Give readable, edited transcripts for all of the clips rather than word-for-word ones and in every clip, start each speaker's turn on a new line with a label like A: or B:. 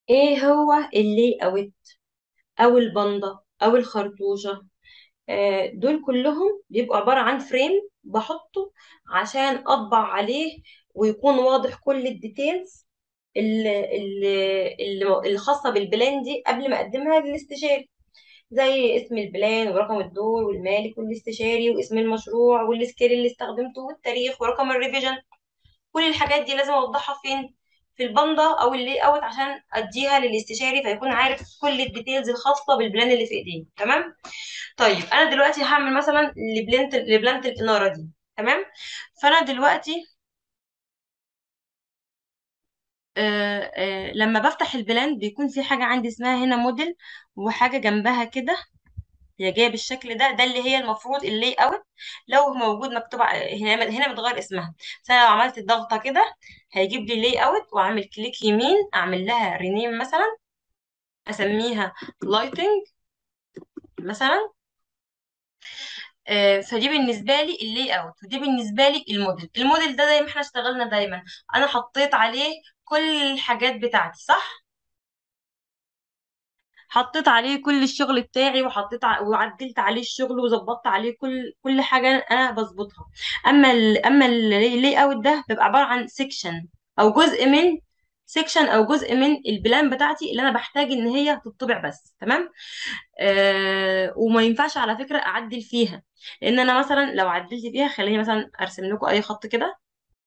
A: ايه هو اللي اوت او الباندا او الخرطوشة؟ دول كلهم بيبقوا عبارة عن فريم بحطه عشان اطبع عليه ويكون واضح كل الديتيلز اللي خاصة بالبلان دي قبل ما اقدمها للاستشاري، زي اسم البلان ورقم الدور والمالك والاستشاري واسم المشروع والسكيل اللي استخدمته والتاريخ ورقم الريفيجن. كل الحاجات دي لازم اوضحها فين؟ في الباندا او اللي اوت عشان اديها للاستشاري فيكون عارف كل الديتيلز الخاصه بالبلان اللي في ايديه. تمام. طيب انا دلوقتي هعمل مثلا لبلانت الاناره دي. تمام. فانا دلوقتي لما بفتح البلان بيكون في حاجه عندي اسمها هنا موديل، وحاجه جنبها كده هي جايه بالشكل ده اللي هي المفروض اللي اوت. لو موجود مكتوب هنا متغير اسمها. فانا لو عملت الضغطه كده هيجيب لي لي اوت، واعمل كليك يمين اعمل لها رينيم مثلا، اسميها لايتنج مثلا. فدي بالنسبه لي اللي اوت، ودي بالنسبه لي الموديل ده زي ما احنا اشتغلنا دايما. انا حطيت عليه كل الحاجات بتاعتي صح، حطيت عليه كل الشغل بتاعي وعدلت عليه الشغل وظبطت عليه كل حاجه انا بظبطها. اما اللي اوت ده بيبقى عباره عن سيكشن او جزء من او جزء من البلان بتاعتي اللي انا بحتاج ان هي تطبع بس. تمام. وما ينفعش على فكره اعدل فيها، لان انا مثلا لو عدلت فيها، خليني مثلا ارسم لكم اي خط كده.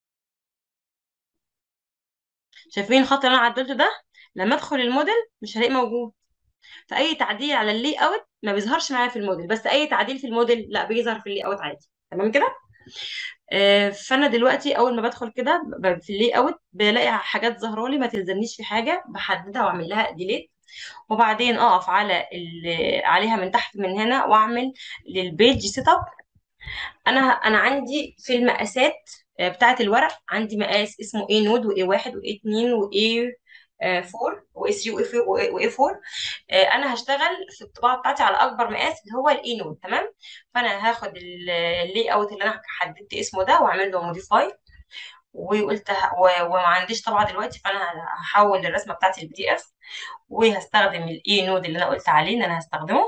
A: شايفين الخط اللي انا عدلته ده؟ لما ادخل الموديل مش هلاقيه موجود. فاي تعديل على اللي اوت ما بيظهرش معايا في الموديل، بس اي تعديل في الموديل لا بيظهر في اللي اوت عادي. تمام كده. فانا دلوقتي اول ما بدخل كده في اللي اوت بلاقي حاجات ظاهره لي ما تلزمنيش في حاجه، بحددها واعمل لها ديليت. وبعدين اقف على عليها من تحت من هنا واعمل للبيج سيت اب. انا عندي في المقاسات بتاعه الورق عندي مقاس اسمه اي نود واي 1 واي 2 واي 4 واي 3 واي 4. انا هشتغل في الطباعه بتاعتي على اكبر مقاس اللي هو الاي نود. تمام. فانا هاخد اللي اوت اللي انا حددت اسمه ده واعمل له موديفاي، وقلت وما عنديش طبعه دلوقتي، فانا هحول الرسمه بتاعتي البي دي اف، وهستخدم الاي نود اللي انا قلت عليه ان انا هستخدمه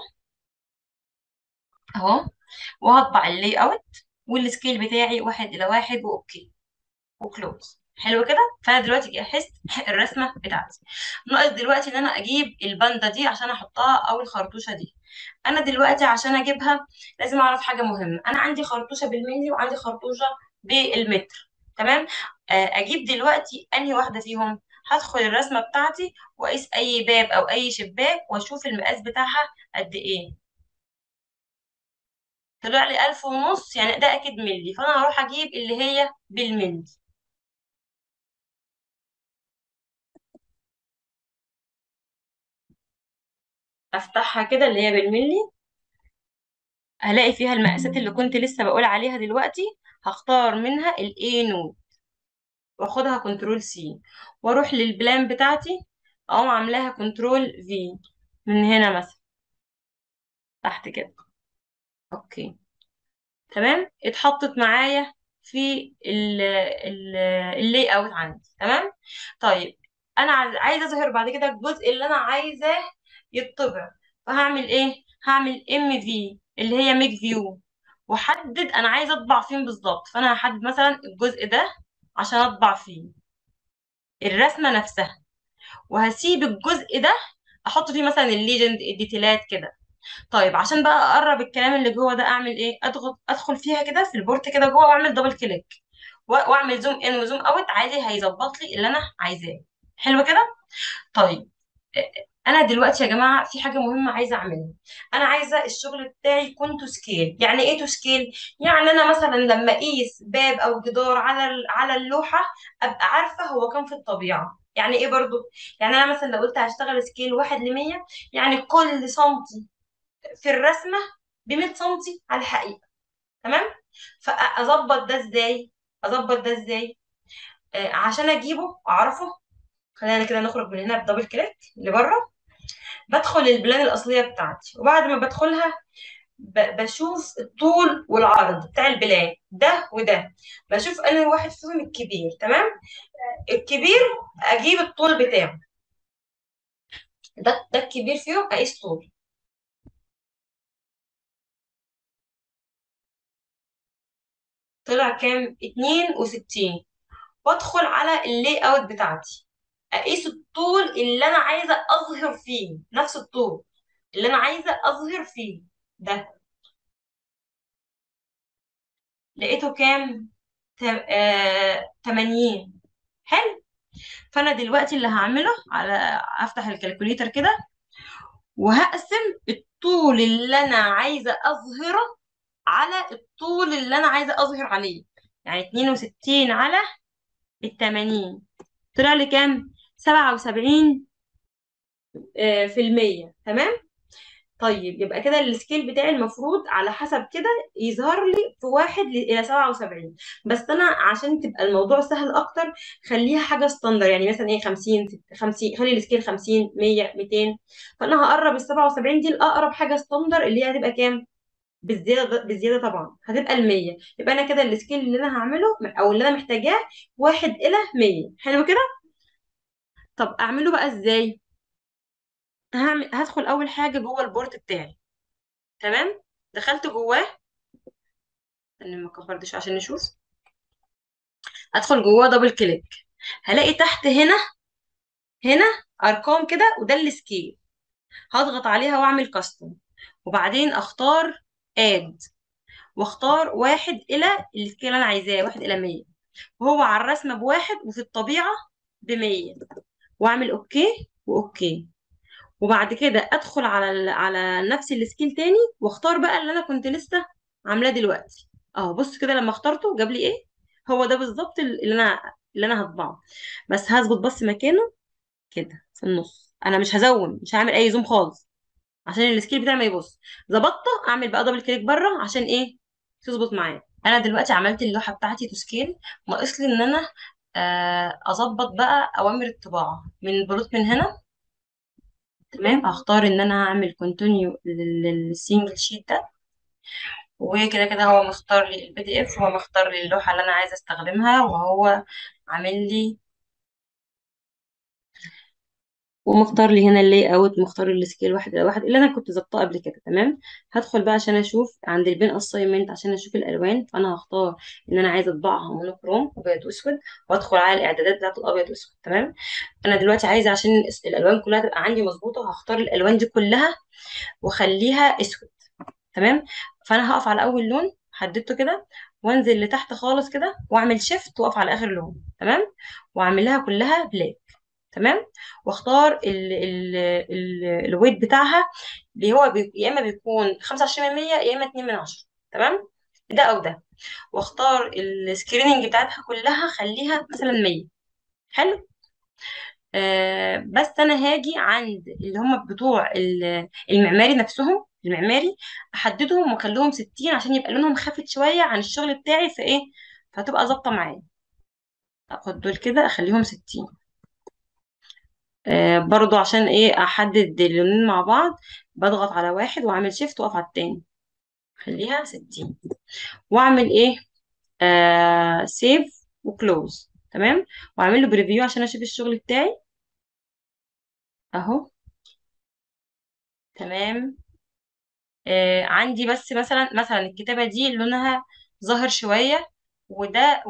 A: اهو. وهطبع اللي اوت والسكيل بتاعي 1:1 واوكي وكلوز. حلو كده. فانا دلوقتي جهزت الرسمه بتاعتي. ناقص دلوقتي ان انا اجيب الباندا دي عشان احطها او الخرطوشه دي. انا دلوقتي عشان اجيبها لازم اعرف حاجه مهمه. انا عندي خرطوشه بالملي وعندي خرطوشه بالمتر. تمام. اجيب دلوقتي انهي واحده فيهم؟ هدخل الرسمه بتاعتي واقيس اي باب او اي شباك واشوف المقاس بتاعها قد ايه. طلع لي 1500، يعني ده اكيد ملي، فانا هروح اجيب اللي هي بالملي. افتحها كده اللي هي بالملي، هلاقي فيها المقاسات اللي كنت لسه بقول عليها دلوقتي. هختار منها الاي نود واخدها كنترول سي، واروح للبلان بتاعتي اقوم عاملاها كنترول في من هنا مثلا تحت كده. اوكي. تمام. اتحطت معايا في اللي اوت عندي. تمام. طيب انا عايزه اظهر بعد كده الجزء اللي انا عايزاه يتطبع. فهعمل ايه؟ هعمل ام في اللي هي ميك فيو، واحدد انا عايزه اطبع فين بالظبط. فانا هحدد مثلا الجزء ده عشان اطبع فيه الرسمه نفسها، وهسيب الجزء ده احط فيه مثلا الليجند الديتيلات كده. طيب عشان بقى اقرب الكلام اللي جوه ده اعمل ايه؟ اضغط ادخل فيها كده في البورت كده جوه واعمل دبل كليك واعمل زوم ان وزوم اوت عادي هيظبط لي اللي انا عايزاه. حلو كده. طيب انا دلوقتي يا جماعه في حاجه مهمه عايزه اعملها. انا عايزه الشغل بتاعي يكون تو سكيل. يعني ايه تو سكيل؟ يعني انا مثلا لما اقيس باب او جدار على اللوحه ابقى عارفه هو كام في الطبيعه. يعني ايه برضو؟ يعني انا مثلا لو قلت هشتغل سكيل 1:100، يعني كل سنتي في الرسمه ب 100 سنتي على الحقيقه. تمام. فاظبط ده ازاي؟ عشان اجيبه اعرفه. خلينا كده نخرج من هنا بدبل كليك لبره. بدخل البلان الأصلية بتاعتي، وبعد ما بدخلها بشوف الطول والعرض بتاع البلان ده وده. بشوف أنا واحد فيهم الكبير. تمام. الكبير أجيب الطول بتاعه. ده الكبير فيهم اقيس طول. طلع كام؟ 62. وادخل على اللي اوت بتاعتي، اقيس الطول اللي انا عايزه اظهر فيه، نفس الطول اللي انا عايزه اظهر فيه ده. لقيته كام؟ 80. حلو. فانا دلوقتي اللي هعمله، على افتح الكالكوليتر كده وهقسم الطول اللي انا عايزه اظهره على الطول اللي انا عايزه اظهر عليه. يعني 62 على ال 80، طلع لي كام؟ 77 في المية. تمام. طيب يبقى كده السكيل بتاعي المفروض على حسب كده يظهر لي في 1 إلى 77. بس أنا عشان تبقى الموضوع سهل أكتر، خليها حاجة ستاندر، يعني مثلا إيه 50 50، خلي السكيل 50 100 200. فأنا هقرب ال 77 دي لأقرب حاجة ستاندر، اللي هي هتبقى كام؟ بالزيادة، بالزيادة طبعا هتبقى ال 100. يبقى أنا كده السكيل اللي أنا هعمله أو اللي أنا محتاجاه 1 إلى 100. حلو كده. طب أعمله بقى إزاي؟ هدخل أول حاجة جوه البورت بتاعي. تمام. دخلت جواه، انا ما كبرتش عشان نشوف. ادخل جواه دبل كليك، هلاقي تحت هنا ارقام كده، وده السكيل. هضغط عليها واعمل كاستم، وبعدين اختار اد، واختار 1 إلى السكيل اللي انا عايزاه، 1 إلى 100. وهو على الرسمة بواحد وفي الطبيعة ب100. واعمل اوكي واوكي. وبعد كده ادخل على نفس السكيل تاني، واختار بقى اللي انا كنت لسه عاملاه دلوقتي. اهو بص كده، لما اخترته جاب لي ايه. هو ده بالظبط اللي انا هطبعه. بس هظبط بس مكانه كده في النص. انا مش هزوم، مش هعمل اي زوم خالص عشان السكيل بتاعي ما يبص. ظبطته. اعمل بقى دبل كليك بره عشان ايه؟ تظبط معايا. انا دلوقتي عملت اللوحه بتاعتي تو سكيل. ناقص لي ان انا اظبط بقى اوامر الطباعه من بلوت من هنا. تمام. هختار ان انا هعمل كونتينيو للسنجل شيت ده. وكده كده هو مختار لي البي دي اف، هو مختار لي اللوحه اللي انا عايزه استخدمها، وهو عامل لي، ومختار لي هنا اللي اوت، مختار السكيل 1 إلى 1 اللي انا كنت ظبطاه قبل كده. تمام. هدخل بقى عشان اشوف عند البين اساينمنت عشان اشوف الالوان. فانا هختار ان انا عايزه اطبعها مونوكروم ابيض واسود، وادخل على الاعدادات بتاعت الابيض واسود. تمام. انا دلوقتي عايزه عشان الالوان كلها تبقى عندي مظبوطه، هختار الالوان دي كلها واخليها اسود. تمام. فانا هقف على اول لون حددته كده، وانزل لتحت خالص كده واعمل شيفت واقف على اخر لون. تمام. واعمل لها كلها بلاك. تمام. واختار الويت بتاعها، اللي هو يا اما بيكون 25% يا اما 2 من 10. تمام. ده او ده. واختار السكريننج بتاعتها كلها خليها مثلا 100. حلو. بس انا هاجي عند اللي هم بتوع المعماري نفسهم، المعماري احددهم واخليهم 60 عشان يبقى لونهم خافت شويه عن الشغل بتاعي في ايه، فتبقى ظابطه معايا. اخد دول كده اخليهم 60. برضو عشان ايه احدد اللونين مع بعض، بضغط على واحد واعمل شيفت واقف على التاني، خليها 60. واعمل ايه؟ سيف وكلوز. تمام. واعمل له بريفيو عشان اشوف الشغل بتاعي. اهو. تمام. عندي بس مثلا الكتابة دي لونها ظاهر شوية، وده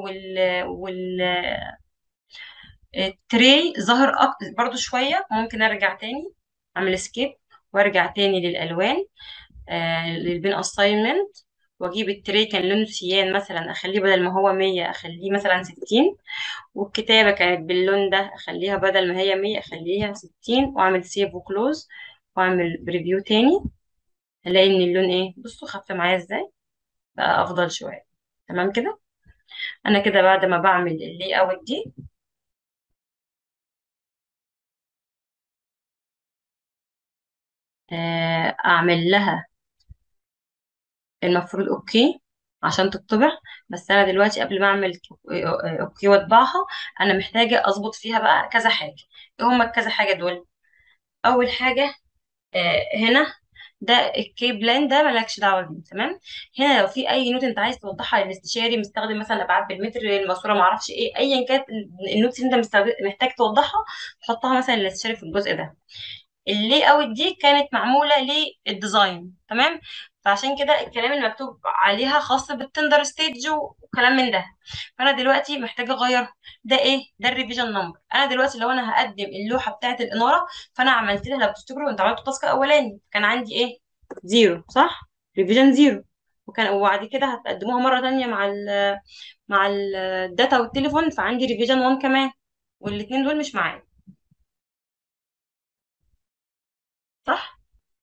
A: التري ظاهر برضو شوية. ممكن ارجع تاني اعمل سكيب وارجع تاني للالوان، للبين اساينمنت، واجيب التري كان لونه سيان مثلا اخليه بدل ما هو 100 اخليه مثلا 60. والكتابة كانت باللون ده اخليها بدل ما هي 100 اخليها 60. واعمل سيف وكلوز واعمل بريفيو تاني. هلاقي ان اللون ايه، بصوا خف معايا ازاي، بقى افضل شويه. تمام كده. انا كده بعد ما بعمل اللي اوت دي، اعمل لها المفروض اوكي عشان تطبع. بس انا دلوقتي قبل ما اعمل اوكي واطبعها، انا محتاجه اظبط فيها بقى كذا حاجه. ايه هما الكذا حاجه دول؟ اول حاجه، هنا ده الكي بلان ده مالكش دعوه بيه. تمام. هنا لو في اي نوت انت عايز توضحها للاستشاري، مستخدم مثلا ابعاد بالمتر، الماسوره، ما اعرفش ايه، ايا كانت النوتس اللي انت محتاج توضحها، تحطها مثلا للاستشاري في الجزء ده. اللي اوت دي كانت معموله للديزاين، تمام. فعشان كده الكلام المكتوب عليها خاص بالتندر ستيج وكلام من ده. فانا دلوقتي محتاجه اغير. ده ايه؟ ده الريفيجن نمبر. انا دلوقتي لو انا هقدم اللوحه بتاعه الاناره، فانا عملت لها، لو تفتكروا انت عملتوا تاسك اولاني كان عندي ايه؟ زيرو، صح؟ ريفيجن زيرو. وبعد كده هتقدموها مره تانية مع الداتا والتليفون، فعندي ريفيجن 1 كمان، والاتنين دول مش معايا، صح؟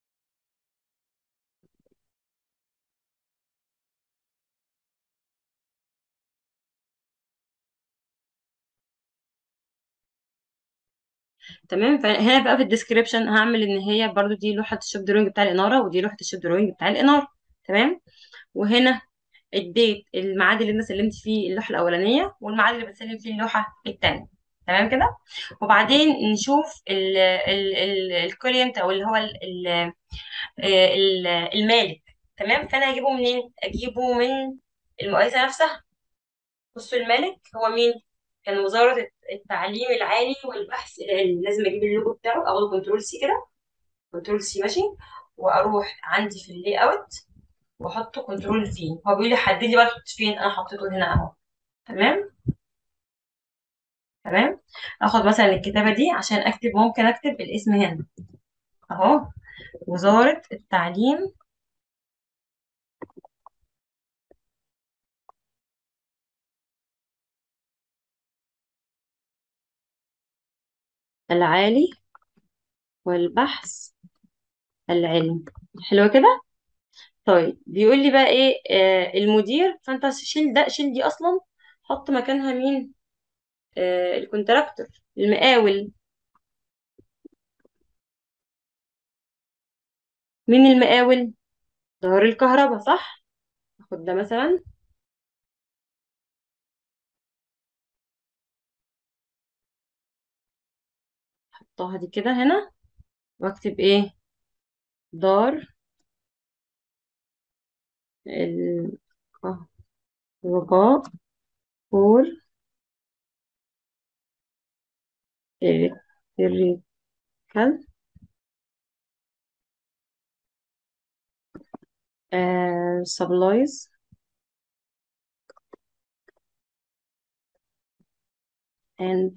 A: تمام. فهنا بقى في الديسكريبشن هعمل ان هي برضو دي لوحه الشوب دروينج بتاع الاناره، ودي لوحه الشوب دروينج بتاع الاناره، تمام. وهنا اديت الميعاد اللي انا سلمت فيه اللوحه الاولانيه والميعاد اللي بتسلم فيه اللوحه الثانيه، تمام كده. وبعدين نشوف الكلينت، او اللي هو المالك. تمام. فانا هجيبه منين؟ اجيبه من المؤسسه نفسها. بصوا، المالك هو مين؟ كان وزاره التعليم العالي والبحث العلمي. لازم اجيب اللوجو بتاعه، اخده كنترول سي كده، كنترول سي، ماشي. واروح عندي في اللي اوت واحطه كنترول في. هو بيقول لي حدد لي بقى تحط فين، انا حطيته هنا اهو. تمام. تمام. اخد مثلا الكتابه دي عشان اكتب، ممكن اكتب الاسم هنا اهو، وزاره التعليم العالي والبحث العلمي. حلو كده. طيب بيقول لي بقى ايه؟ المدير. فانت شيل ده، شيل دي اصلا، حط مكانها مين؟ الكونتراكتور، المقاول. مين المقاول؟ دار الكهرباء، صح. اخد ده مثلا، احطها دي كده هنا، واكتب ايه؟ دار الكهرباء فور electrical supplies and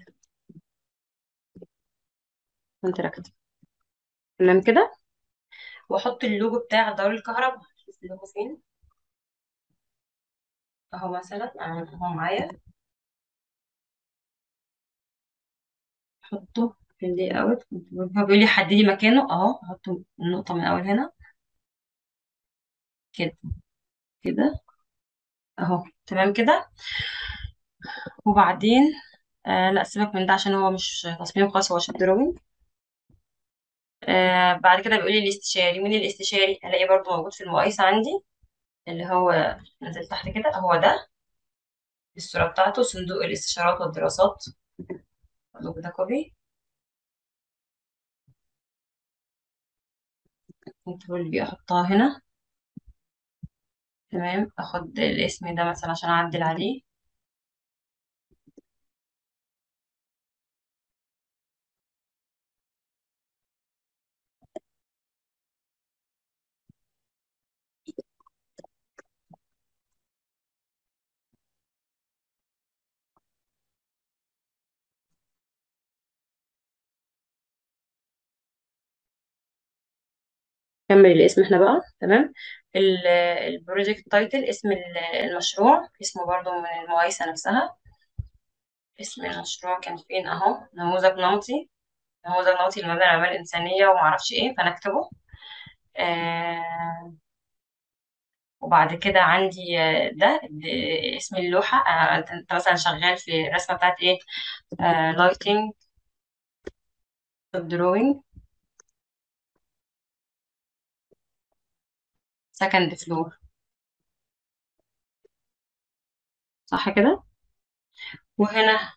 A: contract. تمام كده. واحط اللوجو بتاع دار الكهرباء. شوف اللوجو فين. اهو مثلا اهو معايا. احطه في اللي اوت. هو بيقول لي حددي مكانه اهو، احطه النقطة من اول هنا كده، كده اهو، تمام كده. وبعدين لا سيبك من ده عشان هو مش تصميم خاص، هو شيب دروينج. بعد كده بيقول لي الاستشاري. مين الاستشاري؟ هلاقيه برضو موجود في المقايسة عندي، اللي هو نزل تحت كده، هو ده الصورة بتاعته، صندوق الاستشارات والدراسات. اخده كده كوبي، كنترول بي، احطها هنا. تمام. اخد الاسم ده مثلا عشان اعدل عليه. كمل الاسم احنا بقى، تمام. البروجكت تايتل، اسم المشروع، اسمه برضو من المقايسة نفسها. اسم المشروع كان فين؟ اهو، نموذج نمطي. نموذج نمطي لمبنى الأعمال الإنسانية ومعرفش ايه، فنكتبه. آه وبعد كده عندي اسم اللوحة. انت مثلا شغال في الرسمة بتاعت ايه؟ لايتنج دروينج سكند فلور، صح كده. وهنا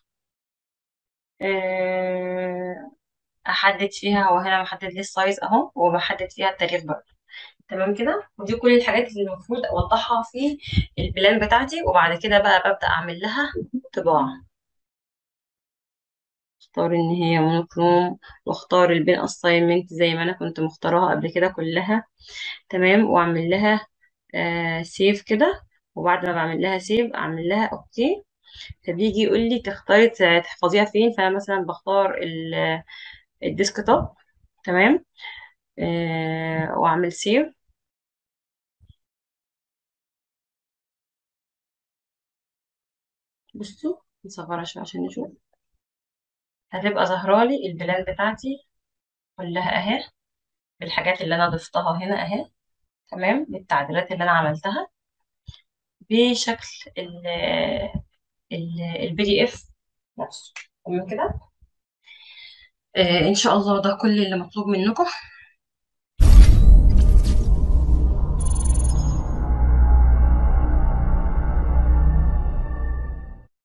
A: آه احدد فيها، وهنا محدد لي السايز اهو، وبحدد فيها التاريخ برضه. تمام كده. ودي كل الحاجات اللي المفروض اوضحها في البلان بتاعتي، وبعد كده بقى ببدأ اعمل لها طباعة. اختار ان هي مونوكروم، واختار البين اساينمنت زي ما انا كنت مختارها قبل كده كلها. تمام، واعمل لها سيف كده. وبعد ما بعمل لها سيف اعمل لها اوكي. فبيجي يقول لي تختاري تحفظيها فين، فانا مثلا بختار الديسكتوب. تمام، واعمل سيف. بصوا نصغرها شويه عشان نشوف. هتبقى ظاهره لي البلان بتاعتي كلها اهي، بالحاجات اللي انا ضفتها هنا اهي. تمام، بالتعديلات اللي انا عملتها بشكل البي دي اف نفسه. تمام كده. ان شاء الله ده كل اللي مطلوب منكم.